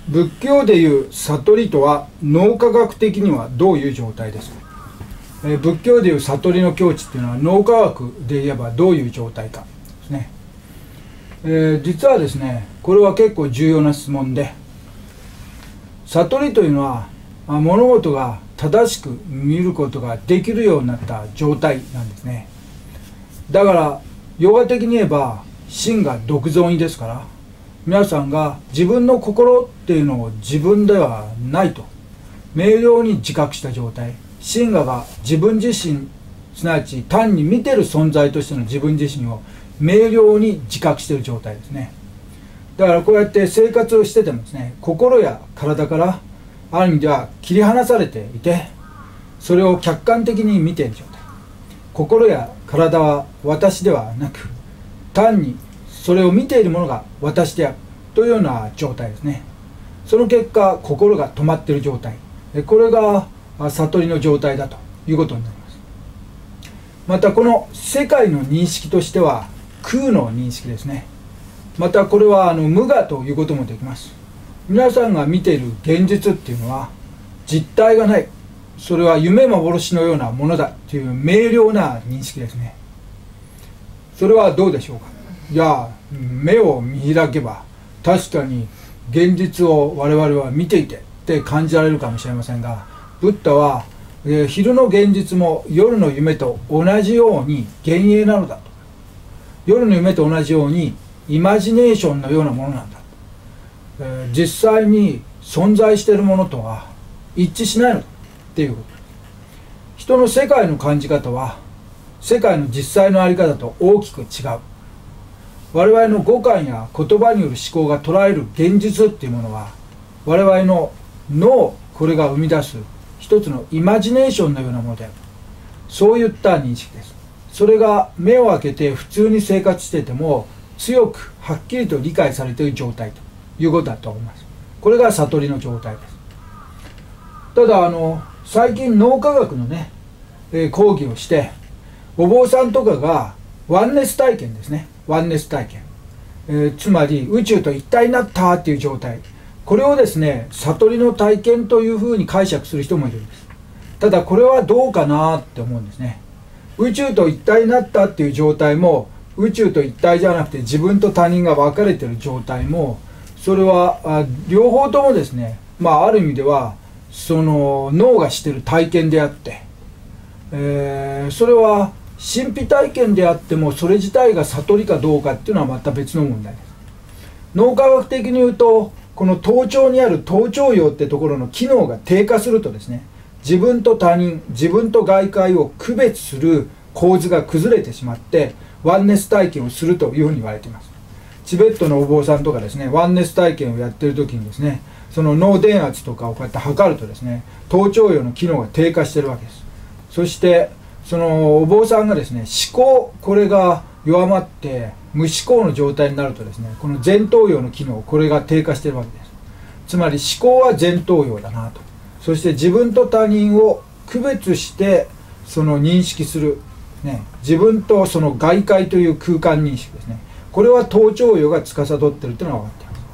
仏教でいう悟りとは脳科学的にはどういう状態ですか？仏教でいう悟りの境地っていうのは脳科学で言えばどういう状態かですね。実はですね、これは結構重要な質問で、悟りというのは物事が正しく見ることができるようになった状態なんですね。だからヨガ的に言えば心が独尊意ですから、皆さんが自分の心っていうのを自分ではないと明瞭に自覚した状態、心が自分自身、すなわち単に見てる存在としての自分自身を明瞭に自覚している状態ですね。だからこうやって生活をしててもですね、心や体からある意味では切り離されていて、それを客観的に見ている状態。心や体は私ではなく、単にそれを見ているものが私であるというような状態ですね。その結果心が止まっている状態、これが悟りの状態だということになります。またこの世界の認識としては空の認識ですね。またこれは無我ということもできます。皆さんが見ている現実っていうのは実体がない、それは夢幻のようなものだという明瞭な認識ですね。それはどうでしょうか。いや、目を見開けば確かに現実を我々は見ていてって感じられるかもしれませんが、ブッダは昼の現実も夜の夢と同じように幻影なのだと、夜の夢と同じようにイマジネーションのようなものなんだ、実際に存在しているものとは一致しないのだっていうこと。人の世界の感じ方は世界の実際の在り方と大きく違う。我々の五感や言葉による思考が捉える現実っていうものは我々の脳、これが生み出す一つのイマジネーションのようなものである、そういった認識です。それが目を開けて普通に生活していても強くはっきりと理解されている状態ということだと思います。これが悟りの状態です。ただ最近脳科学のね、講義をしてお坊さんとかがワンネス体験ですね、ワンネス体験、つまり宇宙と一体になったっていう状態、これをですね悟りの体験というふうに解釈する人もいるんです。ただこれはどうかなって思うんですね。宇宙と一体になったっていう状態も宇宙と一体じゃなくて自分と他人が分かれている状態も、それは両方ともですね、ある意味ではその脳がしている体験であって、それは神秘体験であってもそれ自体が悟りかどうかっていうのはまた別の問題です。脳科学的に言うとこの頭頂にある頭頂葉ってところの機能が低下するとですね、自分と他人、自分と外界を区別する構図が崩れてしまってワンネス体験をするというふうに言われています。チベットのお坊さんとかですね、ワンネス体験をやっている時にですね、その脳電圧とかをこうやって測るとですね、頭頂葉の機能が低下しているわけです。そしてそのお坊さんがですね、思考、これが弱まって無思考の状態になるとですね、この前頭葉の機能、これが低下しているわけです。つまり思考は前頭葉だなと、そして自分と他人を区別してその認識する、自分とその外界という空間認識ですね、これは頭頂葉が司っているというのが分かっています。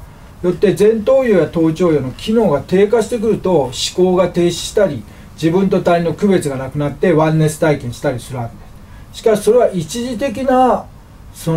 よって前頭葉や頭頂葉の機能が低下してくると思考が停止したり、自分と他人の区別がなくなってワンネス体験したりするわけです。しかしそれは一時的なそ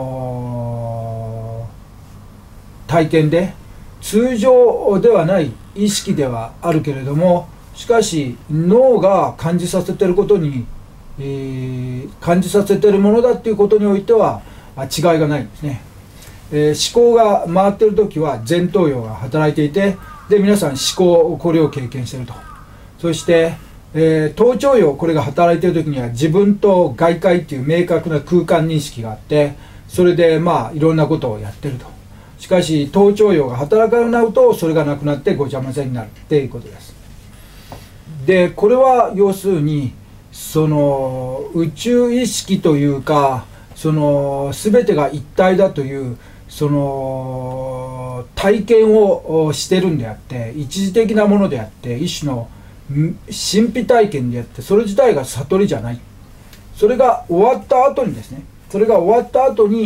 の体験で、通常ではない意識ではあるけれども、しかし脳が感じさせていることに、感じさせているものだということにおいては違いがないんですね。思考が回っている時は前頭葉が働いていて、で皆さん思考、これを経験していると。そして、頭頂葉、これが働いている時には自分と外界っていう明確な空間認識があって、それでいろんなことをやってると。しかし頭頂葉が働かなくなるとそれがなくなってごちゃ混ぜになるっていうことです。でこれは要するにその宇宙意識というか、その全てが一体だというその体験をしてるんであって、一時的なものであって、一種の神秘体験であって、それ自体が悟りじゃない。それが終わった後にですね、それが終わった後に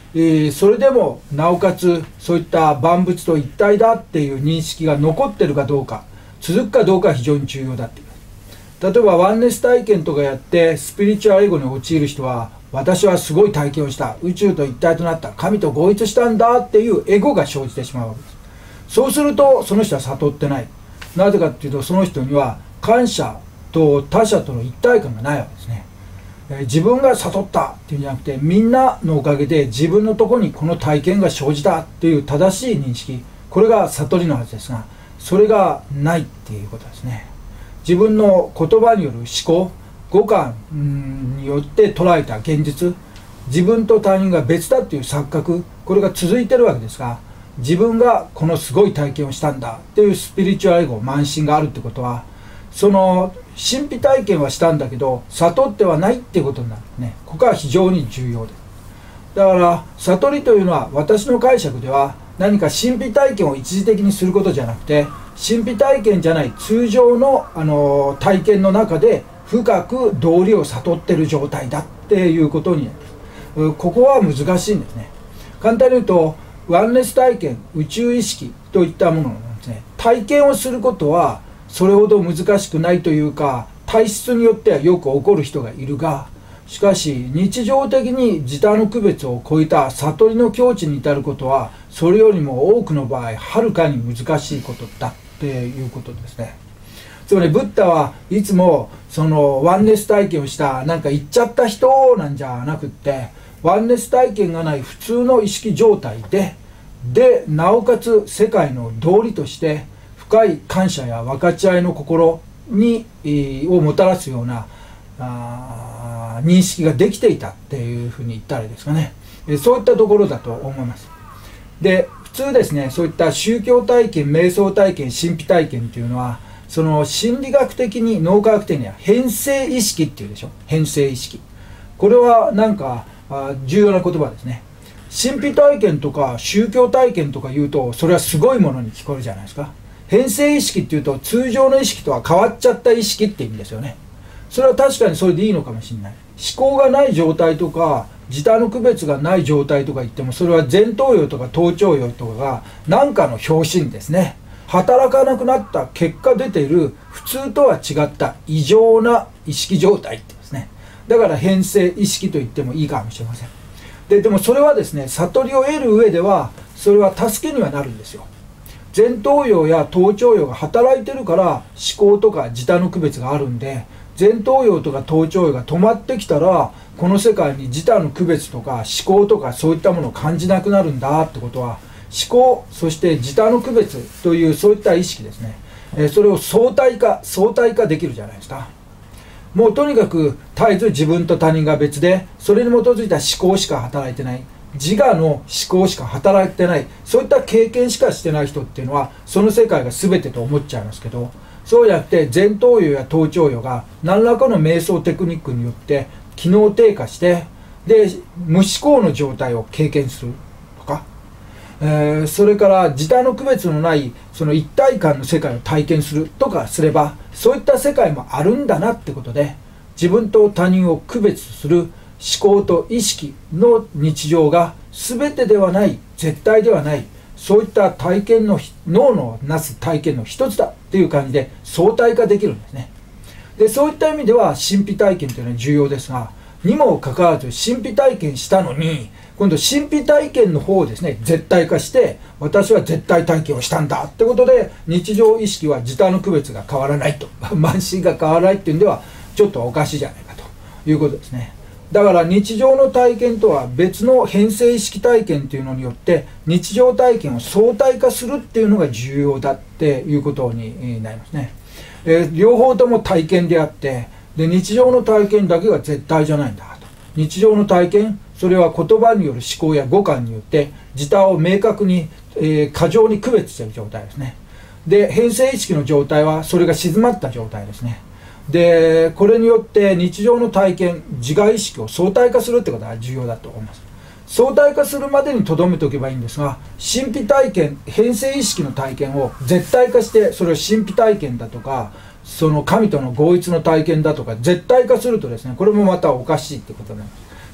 それでもなおかつそういった万物と一体だっていう認識が残ってるかどうか、続くかどうかは非常に重要だっていう。例えばワンネス体験とかやってスピリチュアルエゴに陥る人は、私はすごい体験をした、宇宙と一体となった、神と合一したんだっていうエゴが生じてしまうわけです。そうするとその人は悟ってない。なぜかっていうと、その人には感謝と他者との一体感がないわけですね。自分が悟ったっていうんじゃなくて、みんなのおかげで自分のところにこの体験が生じたっていう正しい認識、これが悟りのはずですが、それがないっていうことですね。自分の言葉による思考、五感によって捉えた現実、自分と他人が別だっていう錯覚、これが続いてるわけですが、自分がこのすごい体験をしたんだっていうスピリチュアルエゴ、慢心があるってことは、その神秘体験はしたんだけど悟ってはないっていうことになるね。ここは非常に重要です。だから悟りというのは、私の解釈では何か神秘体験を一時的にすることじゃなくて、神秘体験じゃない通常の、体験の中で深く道理を悟っている状態だっていうことになります。ここは難しいんですね。簡単に言うと、ワンネス体験、宇宙意識といったものなんですね。体験をすることはそれほど難しくないというか、体質によってはよく起こる人がいるが、しかし日常的に自他の区別を超えた悟りの境地に至ることは、それよりも多くの場合はるかに難しいことだっていうことですね。つまりブッダはいつもそのワンネス体験をしたなんか言っちゃった人なんじゃなくって、ワンネス体験がない普通の意識状態でなおかつ世界の道理として深い感謝や分かち合いの心にをもたらすような認識ができていたっていうふうに言ったらいいですかね。そういったところだと思います。で、普通ですね、そういった宗教体験、瞑想体験、神秘体験っていうのは、その心理学的に、脳科学的には変性意識っていうでしょ。変性意識、これはなんか重要な言葉ですね。神秘体験とか宗教体験とか言うと、それはすごいものに聞こえるじゃないですか。変性意識っていうと、通常の意識とは変わっちゃった意識って意味ですよね。それは確かにそれでいいのかもしれない。思考がない状態とか自他の区別がない状態とか言っても、それは前頭葉とか頭頂葉とかが何かの拍子にですね、働かなくなった結果出ている普通とは違った異常な意識状態ってですね。だから変性意識と言ってもいいかもしれません。でもそれはですね、悟りを得る上ではそれは助けにはなるんですよ。前頭葉や頭頂葉が働いてるから思考とか自他の区別があるんで、前頭葉とか頭頂葉が止まってきたら、この世界に自他の区別とか思考とかそういったものを感じなくなるんだってことは、思考そして自他の区別というそういった意識ですね、それを相対化できるじゃないですか。もうとにかく絶えず自分と他人が別で、それに基づいた思考しか働いてない、自我の思考しか働いてない、そういった経験しかしてない人っていうのは、その世界が全てと思っちゃいますけど、そうじゃなくて前頭葉や頭頂葉が何らかの瞑想テクニックによって機能低下して、で無思考の状態を経験するとか、それから自他の区別のないその一体感の世界を体験するとかすれば、そういった世界もあるんだなってことで、自分と他人を区別する思考と意識の日常が全てではない、絶対ではない、そういった体験の脳のなす体験の一つだっていう感じで相対化できるんですね。でそういった意味では神秘体験というのは重要ですが、にもかかわらず神秘体験したのに、今度神秘体験の方をですね絶対化して、私は絶対体験をしたんだってことで、日常意識は自他の区別が変わらないと慢心が変わらないっていうんではちょっとおかしいじゃないかということですね。だから日常の体験とは別の変性意識体験というのによって日常体験を相対化するっていうのが重要だっていうことになりますね。両方とも体験であって、で日常の体験だけが絶対じゃないんだと。日常の体験、それは言葉による思考や五感によって自他を明確に、過剰に区別している状態ですね。で変性意識の状態はそれが静まった状態ですね。でこれによって日常の体験、自我意識を相対化するってことが重要だと思います。相対化するまでに留めておけばいいんですが、神秘体験、変性意識の体験を絶対化して、それを神秘体験だとか、その神との合一の体験だとか絶対化するとですね、これもまたおかしいってことになります。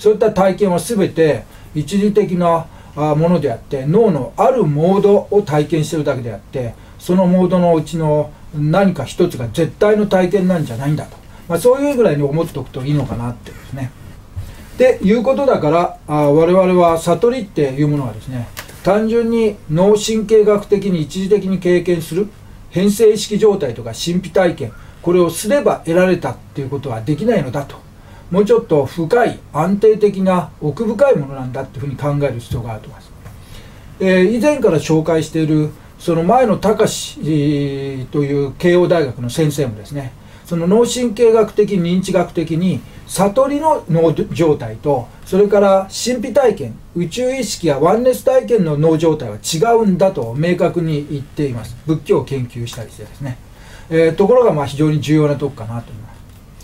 そういった体験は全て一時的なものであって、脳のあるモードを体験しているだけであって、そのモードのうちの何か一つが絶対の体験なんじゃないんだと、そういうぐらいに思っておくといいのかなってですね。でいうことだから、我々は悟りっていうものはですね、単純に脳神経学的に一時的に経験する変性意識状態とか神秘体験、これをすれば得られたっていうことはできないのだと、もうちょっと深い安定的な奥深いものなんだっていうふうに考える必要があると思います。以前から紹介しているその前野隆という慶応大学の先生もですね、その脳神経学的認知学的に悟りの脳状態と、それから神秘体験、宇宙意識やワンネス体験の脳状態は違うんだと明確に言っています。仏教を研究したりしてですね。ところが非常に重要なとこかなと思います。